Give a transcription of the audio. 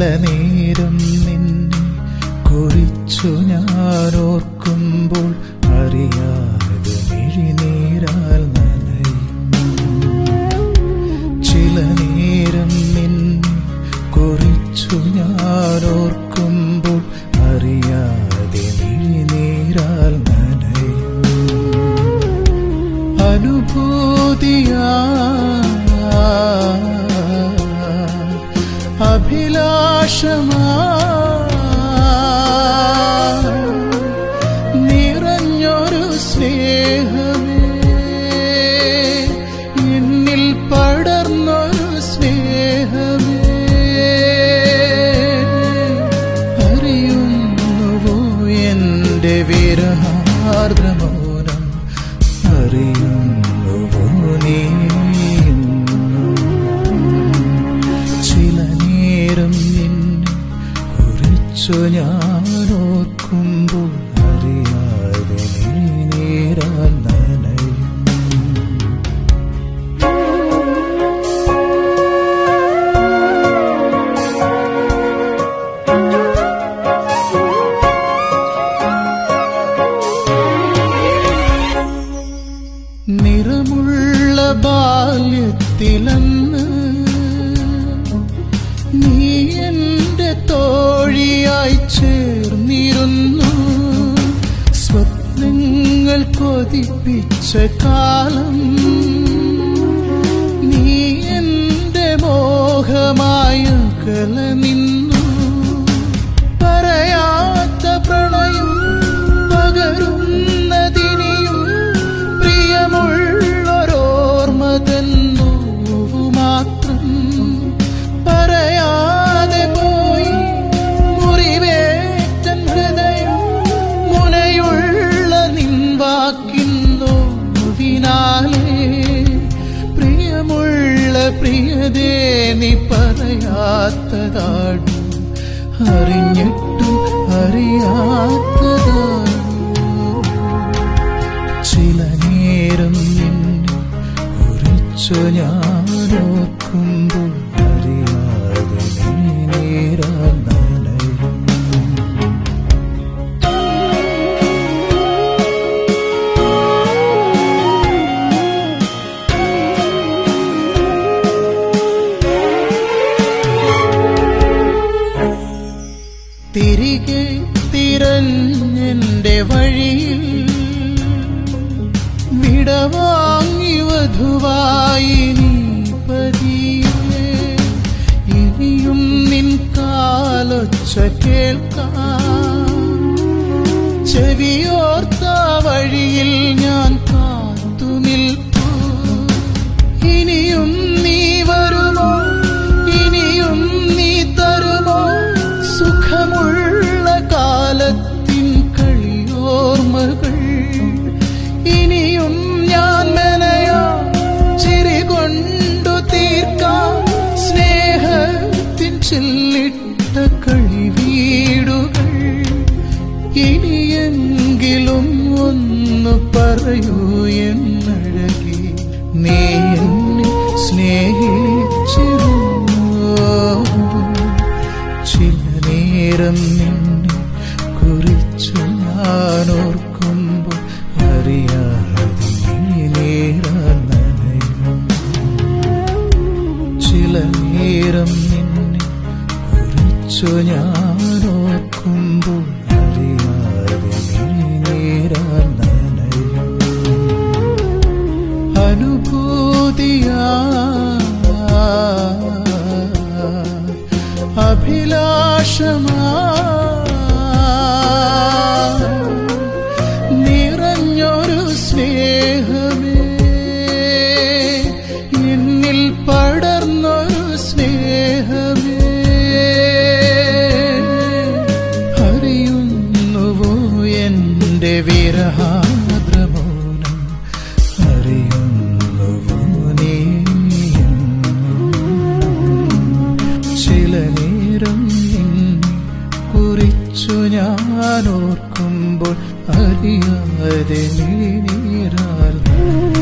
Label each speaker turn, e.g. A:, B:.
A: നേരം നിന്നെ കുറിച്ചു ഞാനോർക്കുമ്പോൾ അറിയാതെ മിഴിനീരാൽ നനയും. ചില നേരം നിന്നെ കുറിച്ചു ഞാനോർക്കുമ്പോൾ അറിയാതെ മിഴിനീരാൽ നനയും. അനുഭൂതിയാ അഭിലാഷമാ നിറഞ്ഞൊരു സ്നേഹമേ, എന്നിൽ പടർന്നൊരു സ്നേഹമേ, അറിയുന്നുവോ എന്റെ വിരഹാർദ്രമൗനം? അറിയുന്നുവോ നീ? ഞാനോർക്കുമ്പോൾ അറിയാതെ നീരാൽ നനയും. നിറമുള്ള ബാല്യത്തിലന്ന് നീ എന്റെ തോഴിയായി ചേർന്നിരുന്നു. സ്വപ്നങ്ങൾ കൊതിപ്പിച്ച കാലം നീ എന്റെ മോഹമായ അകല നിന്നു. പറയാത്ത പ്രണയം പകരുന്നതിനിയും പ്രിയമുള്ളൊരോർമ്മതന്നോവു മാത്രം. പറയാതെ പോയി മുറിവേറ്റൻ ഹൃദയം മുനയുള്ള നിൻവാക്കിന്നോവിനാലേ. പ്രിയമുള്ള പ്രിയതേ നീ പറയാത്തതാണു, അറിഞ്ഞിട്ടും അറിയാത്തതാണു. ചില നേരം നിന്നെ കുറിച്ചു ഞാനോർക്കുമ്പോൾ അറിയാതെ നീരാൽ നനയും. തിരികെ തിരഞ്ഞെന്റെ വഴിയിൽ വിടവാങ്ങി വധുവായി നീ പതിയെ. ഇനിയും നിൻ കാലൊച്ച കേൾക്കാം, ചെവിയോർത്ത വഴിയിൽ ഞാൻ കാത്തു നിൽപ്പൂ. ഇനിയും നീ വരുമോ? ഇനിയും നീ തരുമോ സുഖമുള്ള കാലത്തിൻ കളിയോർമ്മകൾ? ഇനിയും ഞാൻ മെനയാ ചിരി കൊണ്ടു തീർക്കാം സ്നേഹത്തിൻ ചില്ലിട്ട കളിവീടുകൾ. ഇനിയെങ്കിലും ഒന്ന് പറയൂ എന്നഴകി, നീ എന്നെ സ്നേഹിച്ചിരുന്നോ? ചില നേരം നിന്നെ കുറിച്ചു ഞാനോർക്കുമ്പോൾ അറിയാതെ നീരാൽ നനയും. ചില നേരം നിന്നെ കുറിച്ചു ഞാനോർക്കുമ്പോൾ അറിയാതെ നീരാൽ നനയും. അനുഭൂതിയാ അഭിലാഷമാ നിറഞ്ഞൊരു സ്നേഹമേ, എന്നിൽ പടർന്നൊരു സ്നേഹമേ, അറിയുന്നുവോ എന്റെ വിരഹാർദ്രമൗനം? അറിയുന്നുവോ നീ? ചില നേരം നിന്നെ കുറിച്ചു ഞാനോർക്കുമ്പോൾ അറിയാതെ നീരാൽ